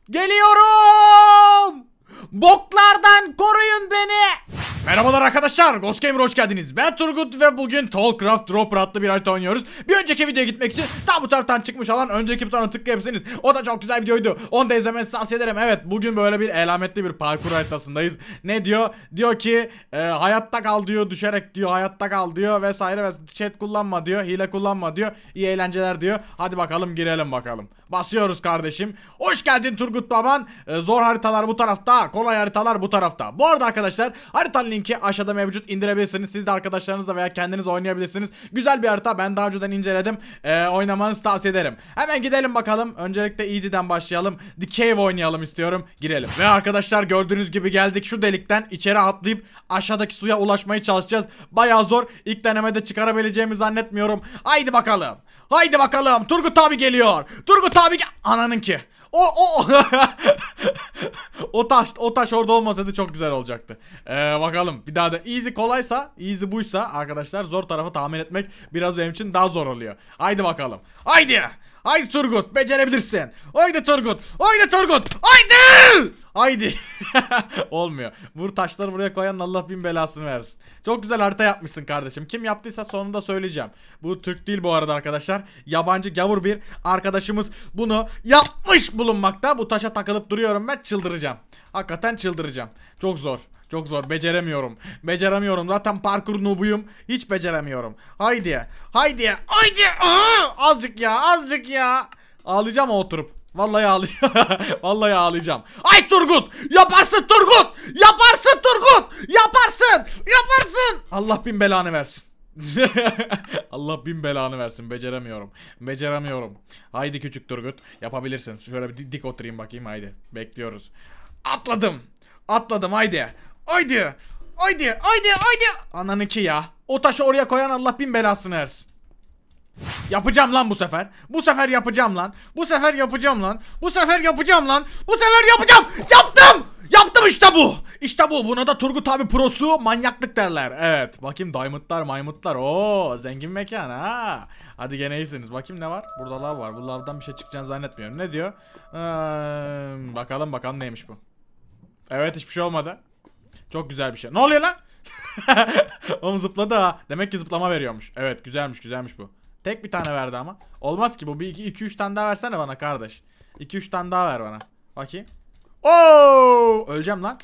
Geliyorum. Boklardan koruyun beni. Merhabalar arkadaşlar, Ghost Gamer'a hoş geldiniz. Ben Turgut ve bugün Tallcraft Dropper adlı bir harita oynuyoruz. Bir önceki videoya gitmek için tam bu taraftan çıkmış olan önceki butona tıklayabilirsiniz. O da çok güzel videoydu. Onu da izlemenizi tavsiye ederim. Evet, bugün böyle bir elametli bir parkur haritasındayız. Ne diyor? Diyor ki hayatta kal diyor, düşerek diyor, hayatta kal diyor vesaire ve chat kullanma diyor, hile kullanma diyor. İyi eğlenceler diyor. Hadi bakalım, girelim bakalım. Basıyoruz kardeşim. Hoş geldin Turgut baban. Zor haritalar bu tarafta, kolay haritalar bu tarafta. Bu arada arkadaşlar, haritanın linki aşağıda mevcut, indirebilirsiniz. Siz de arkadaşlarınızla veya kendiniz oynayabilirsiniz. Güzel bir harita, ben daha önceden inceledim. Oynamanızı tavsiye ederim. Hemen gidelim bakalım. Öncelikle Easy'den başlayalım. The Cave oynayalım istiyorum. Girelim. Ve arkadaşlar, gördüğünüz gibi geldik. Şu delikten içeri atlayıp aşağıdaki suya ulaşmaya çalışacağız. Bayağı zor. İlk denemede çıkarabileceğimi zannetmiyorum. Haydi bakalım. Haydi bakalım. Turgut abi geliyor. Turgut abi ananınki. O taş orada olmasaydı çok güzel olacaktı. Bakalım bir daha da easy kolaysa, easy buysa arkadaşlar, zor tarafı tahmin etmek biraz benim için daha zor oluyor. Haydi bakalım. Haydi. Haydi Turgut, becerebilirsin. Haydi Turgut. Haydi Turgut. Haydi. Haydi. Olmuyor. Bu taşları buraya koyan Allah bin belasını versin. Çok güzel harita yapmışsın kardeşim. Kim yaptıysa sonunda söyleyeceğim. Bu Türk değil bu arada arkadaşlar. Yabancı gavur bir arkadaşımız bunu yapmış bulunmakta. Bu taşa takılıp duruyorum ben, çıldıracağım. Hakikaten çıldıracağım. Çok zor. Çok zor. Beceremiyorum. Beceremiyorum. Zaten parkur noobuyum. Hiç beceremiyorum. Haydi. Haydi. Haydi. Azıcık ya. Azıcık ya. Ağlayacağım oturup. Vallahi ağlayacağım. Vallahi ağlayacağım. Ay Turgut! Yaparsın Turgut! Yaparsın Turgut! Yaparsın! Yaparsın! Allah bin belanı versin. Allah bin belanı versin. Beceremiyorum. Beceremiyorum. Haydi küçük Turgut. Yapabilirsin. Şöyle bir dik oturayım bakayım. Haydi. Bekliyoruz. Atladım. Atladım. Haydi. Haydi. Haydi. Haydi. Haydi. Ananınki ya. O taşı oraya koyan Allah bin belasını versin. Yapacağım lan bu sefer. Bu sefer yapacağım lan. Bu sefer yapacağım lan. Bu sefer yapacağım lan. Bu sefer yapacağım. Yaptım. Yaptım, işte bu. İşte bu. Buna da Turgut abi prosu manyaklık derler. Evet. Bakayım diamondlar maymutlar. Oo, zengin mekan ha. Hadi gene iyisiniz. Bakayım ne var? Burada lav var. Bu lavdan bir şey çıkacağını zannetmiyorum. Ne diyor? Bakalım neymiş bu. Evet, hiçbir şey olmadı. Çok güzel bir şey. Ne oluyor lan? Oğlum zıpladı ha. Demek ki zıplama veriyormuş. Evet, güzelmiş bu. Tek bir tane verdi ama. Olmaz ki bu. Bir 2-3 tane daha versene bana kardeş. 2-3 tane daha ver bana. Bakayım. Oo! Öleceğim lan.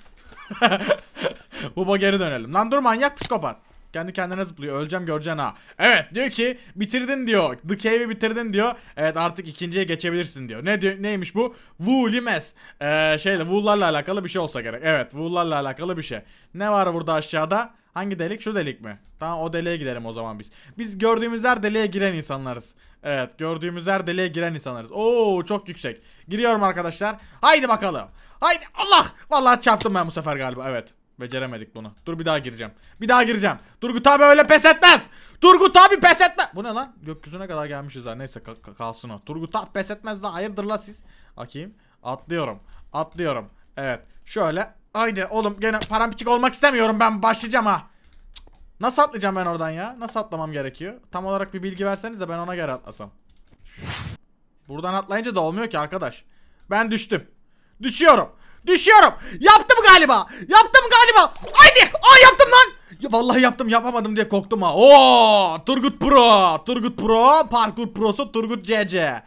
Buba, geri dönelim. Lan dur, manyak psikopat. Kendi kendine zıplıyor. Öleceğim, göreceksin ha. Evet, diyor ki bitirdin diyor. The Cave'i bitirdin diyor. Evet, artık ikinciye geçebilirsin diyor. Ne diyor? Neymiş bu? Woolimes. Wool'larla alakalı bir şey olsa gerek. Evet, Wool'larla alakalı bir şey. Ne var burada aşağıda? Hangi delik? Şu delik mi? Tamam, o deliğe gidelim o zaman biz. Biz gördüğümüz her deliğe giren insanlarız. Evet, gördüğümüz her deliğe giren insanlarız. Oo, çok yüksek. Giriyorum arkadaşlar. Haydi bakalım. Haydi. Allah! Vallahi çarptım ben bu sefer galiba. Evet. Beceremedik bunu. Dur, bir daha gireceğim. Bir daha gireceğim. Turgut abi öyle pes etmez. Turgut abi pes etmez. Bu ne lan? Gökyüzüne kadar gelmişiz ha. Neyse, kalsın o. Turgut abi pes etmez lan. Hayırdır la siz? Bakayım. Atlıyorum. Atlıyorum. Evet. Şöyle. Haydi oğlum, gene paramparçık olmak istemiyorum, ben başlayacağım ha. Nasıl atlayacağım ben oradan ya? Nasıl atlamam gerekiyor? Tam olarak bir bilgi verseniz de ben ona göre atlasam. Buradan atlayınca da olmuyor ki arkadaş. Ben düştüm. Düşüyorum. Düşüyorum. Yaptım galiba. Yaptım galiba. Haydi. Aa, yaptım lan. Ya, vallahi yaptım, yapamadım diye korktum ha. Oo, Turgut Pro. Turgut Pro. Parkur prosu Turgut CC.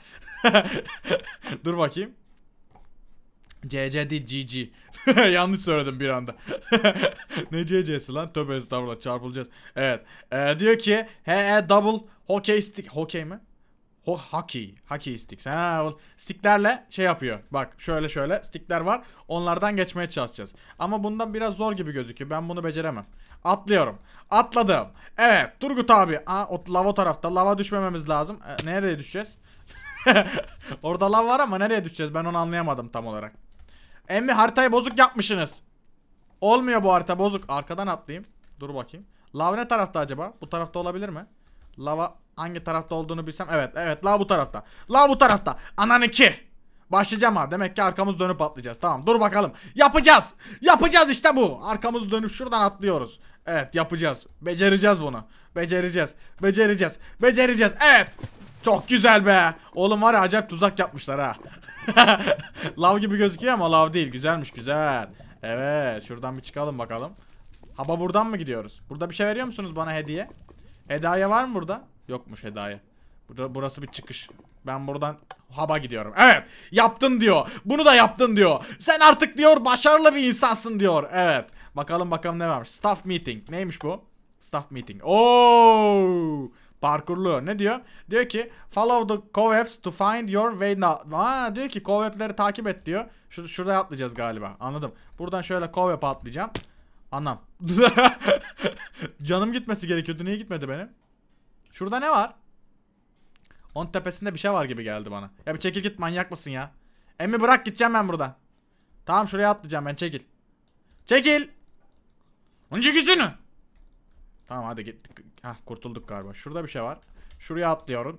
Dur bakayım. CC değil, GG. Yanlış söyledim bir anda. Ne CC'si lan? Tövbe estağfurullah, çarpılacağız. Evet. Diyor ki double hockey stick. Hockey mi? Hockey sticks. Ha, sticklerle şey yapıyor. Bak, şöyle stickler var. Onlardan geçmeye çalışacağız. Ama bundan biraz zor gibi gözüküyor. Ben bunu beceremem. Atlıyorum. Atladım. Evet, Turgut abi. O lava tarafta. Lava düşmememiz lazım. Nereye düşeceğiz? Orada lav var ama nereye düşeceğiz? Ben onu anlayamadım tam olarak. Emmi, haritayı bozuk yapmışsınız. Olmuyor bu harita, bozuk. Arkadan atlayayım. Dur bakayım. Lav ne tarafta acaba? Bu tarafta olabilir mi? Lava hangi tarafta olduğunu bilsem. Evet, lav bu tarafta. Lav bu tarafta. Ananınki. Başlayacağım ha. Demek ki arkamız dönüp atlayacağız. Tamam, dur bakalım. Yapacağız. Yapacağız, işte bu. Arkamız dönüp şuradan atlıyoruz. Evet, yapacağız. Becereceğiz bunu. Becereceğiz. Evet. Çok güzel be. Oğlum var ya, acayip tuzak yapmışlar ha. Lav gibi gözüküyor ama lav değil. Güzelmiş, güzel. Evet, şuradan bir çıkalım bakalım. Haba buradan mı gidiyoruz? Burada bir şey veriyor musunuz bana hediye? Hediye var mı burada? Yokmuş hediye. Burası bir çıkış. Ben buradan haba gidiyorum. Evet, yaptın diyor. Bunu da yaptın diyor. Sen artık diyor başarılı bir insansın diyor. Evet. Bakalım ne varmış. Staff meeting. Neymiş bu? Staff meeting. Oo! Parkurlu. Ne diyor? Diyor ki follow the cobwebs to find your way now. Aa, diyor ki cobweb'leri takip et diyor. Şuraya atlayacağız galiba. Anladım. Buradan şöyle cobweb'e atlayacağım. Anam. Canım gitmesi gerekiyordu. Niye gitmedi benim? Şurada ne var? Onun tepesinde bir şey var gibi geldi bana. Ya bir çekil git, manyak mısın ya? Emmi bırak, gideceğim ben buradan. Tamam, şuraya atlayacağım ben, çekil. Çekil. Önce gitsene. Tamam hadi git. Hah, kurtulduk galiba. Şurada bir şey var. Şuraya atlıyorum.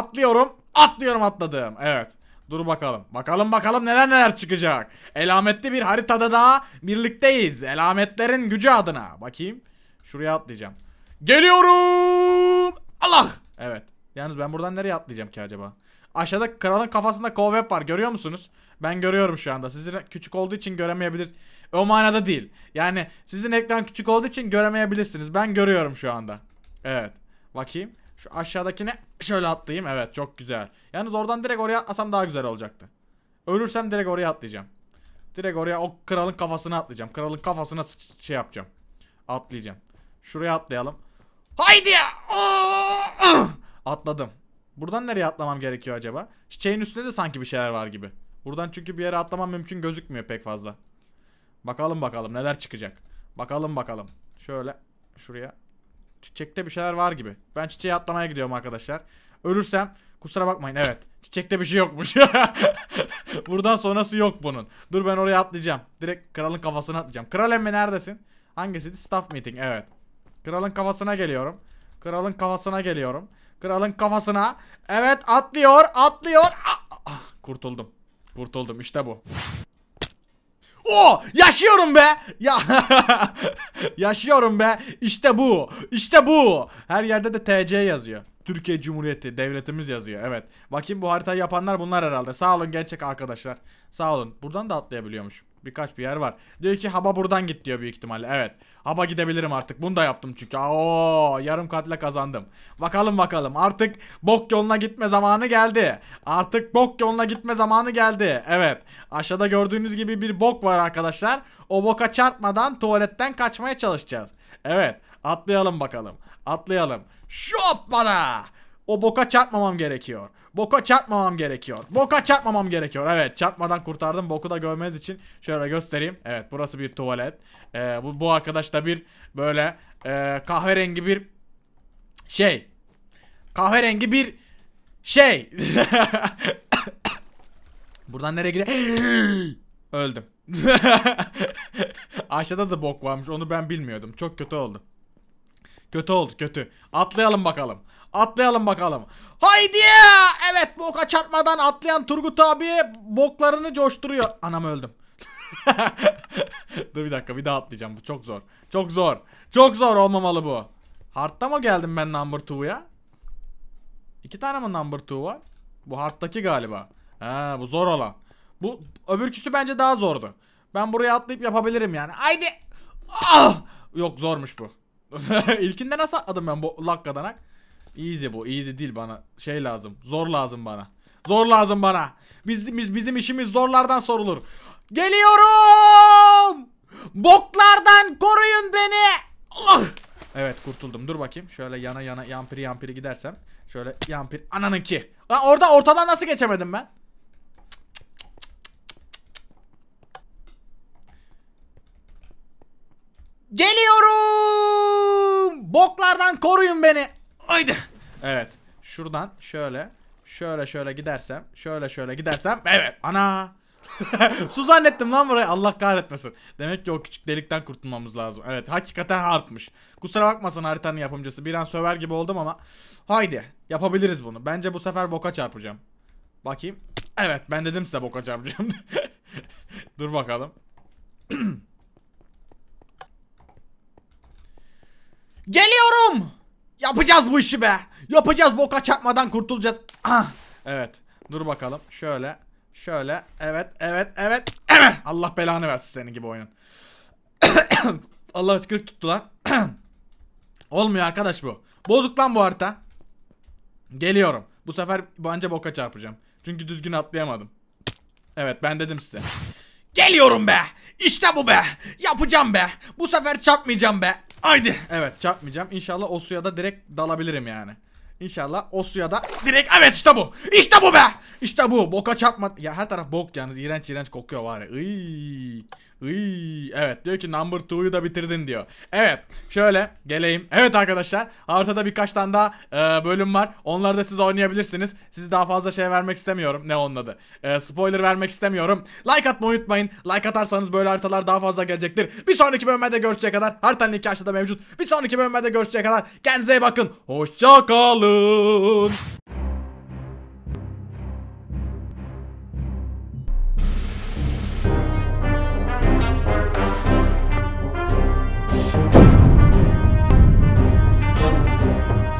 Atladım. Evet. Dur bakalım. Bakalım neler çıkacak. Elametli bir haritada daha birlikteyiz. Elametlerin gücü adına. Bakayım. Şuraya atlayacağım. Geliyorum. Allah. Evet. Yalnız ben buradan nereye atlayacağım ki acaba? Aşağıda kralın kafasında cobweb var. Görüyor musunuz? Ben görüyorum şu anda. Sizin küçük olduğu için göremeyebilirsiniz. O manada değil. Yani sizin ekran küçük olduğu için göremeyebilirsiniz. Ben görüyorum şu anda. Evet. Bakayım. Şu aşağıdakine şöyle atlayayım. Evet, çok güzel. Yalnız oradan direkt oraya atlasam daha güzel olacaktı. Ölürsem direkt oraya atlayacağım. Direkt oraya o kralın kafasına atlayacağım. Kralın kafasına şey yapacağım. Atlayacağım. Şuraya atlayalım. Haydi ya. Atladım. Buradan nereye atlamam gerekiyor acaba? Çiçeğin üstünde de sanki bir şeyler var gibi. Buradan çünkü bir yere atlamam mümkün gözükmüyor pek fazla. Bakalım neler çıkacak. Bakalım. Şöyle şuraya. Çiçekte bir şeyler var gibi. Ben çiçeğe atlamaya gidiyorum arkadaşlar. Ölürsem kusura bakmayın. Evet. Çiçekte bir şey yokmuş. Buradan sonrası yok bunun. Dur, ben oraya atlayacağım. Direkt kralın kafasına atlayacağım. Kral emmi neredesin? Hangisiydi? Staff meeting. Evet. Kralın kafasına geliyorum. Kralın kafasına. Evet, atlıyor. Kurtuldum. İşte bu. Yaşıyorum be. Ya yaşıyorum be. İşte bu. Her yerde de TC yazıyor. Türkiye Cumhuriyeti devletimiz yazıyor. Evet. Bakayım, bu haritayı yapanlar bunlar herhalde. Sağ olun gerçek arkadaşlar. Sağ olun. Buradan da atlayabiliyormuş. Birkaç bir yer var. Diyor ki haba buradan git diyor büyük ihtimalle. Evet. Haba gidebilirim artık. Bunu da yaptım çünkü. Yarım katla kazandım. Bakalım. Artık bok yoluna gitme zamanı geldi. Evet. Aşağıda gördüğünüz gibi bir bok var arkadaşlar. O boka çarpmadan tuvaletten kaçmaya çalışacağız. Evet. Atlayalım bakalım. Şop bana. O boka çarpmamam gerekiyor. Evet, çarpmadan kurtardım. Boku da görmeniz için şöyle göstereyim. Evet, burası bir tuvalet. Bu arkadaş da bir böyle kahverengi bir şey. Buradan nereye gidelim? Öldüm. Aşağıda da bok varmış. Onu ben bilmiyordum. Çok kötü oldu. Kötü. Atlayalım bakalım. Haydi! Evet, boka çarpmadan atlayan Turgut abi boklarını coşturuyor. Anam, öldüm. Dur bir dakika, bir daha atlayacağım. Bu çok zor. Çok zor olmamalı bu. Hard'da mı geldim ben number 2'ya? 2 tane mi number 2 var? Bu hard'daki galiba. Bu zor olan. Bu öbürküsü bence daha zordu. Ben buraya atlayıp yapabilirim yani. Haydi! Yok, zormuş bu. İlkinde nasıl atladım ben bu lakkadanak? Easy bu. Easy değil, bana şey lazım. Zor lazım bana. Bizim işimiz zorlardan sorulur. Geliyorum! Boklardan koruyun beni! Allah! Evet, kurtuldum. Dur bakayım. Şöyle yana yampiri gidersem. Şöyle yampir. Ananınki. Orada ortadan nasıl geçemedim ben? Geliyorum! Boklardan koruyun beni. Haydi. Evet. Şuradan şöyle gidersem. Evet. Ana. Su zannettim lan burayı. Allah kahretmesin. Demek ki o küçük delikten kurtulmamız lazım. Evet, hakikaten hardmış. Kusura bakmasın haritanın yapımcısı. Bir an söver gibi oldum ama. Haydi. Yapabiliriz bunu. Bence bu sefer boka çarpacağım. Bakayım. Evet, ben dedim size boka çarpacağım. Dur bakalım. Geliyorum. Yapacağız bu işi be. Boka çarpmadan kurtulacağız. Evet. Dur bakalım. Şöyle Şöyle evet evet evet evet. Allah belanı versin senin gibi oyunun. Allah hıçkırık tuttu lan. Olmuyor arkadaş bu. Bozuk lan bu harita. Geliyorum. Bu sefer bence boka çarpacağım. Çünkü düzgün atlayamadım. Evet ben dedim size. Geliyorum be. İşte bu be. Yapacağım be. Bu sefer çarpmayacağım be. Haydi. Evet çarpmayacağım. İnşallah o suya da direkt dalabilirim yani. İnşallah o suya da direkt, evet işte bu. İşte bu be. İşte bu. Boka çarpma. Ya her taraf bok yalnız. İğrenç iğrenç kokuyor var ya. Iy. Iy. Evet diyor ki number 2'yu da bitirdin diyor. Evet şöyle geleyim. Evet arkadaşlar haritada birkaç tane daha bölüm var. Onları da siz oynayabilirsiniz. Sizi daha fazla şey vermek istemiyorum. Ne onun adı? Spoiler vermek istemiyorum. Like atmayı unutmayın. Like atarsanız böyle haritalar daha fazla gelecektir. Bir sonraki bölümde görüşecek kadar. Haritanın linki aşağıda mevcut. Bir sonraki bölümde görüşecek kadar. Kendinize iyi bakın. Hoşça kalın.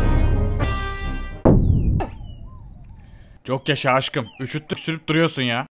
Çok yaşa aşkım. Üşüttük sürüp duruyorsun ya.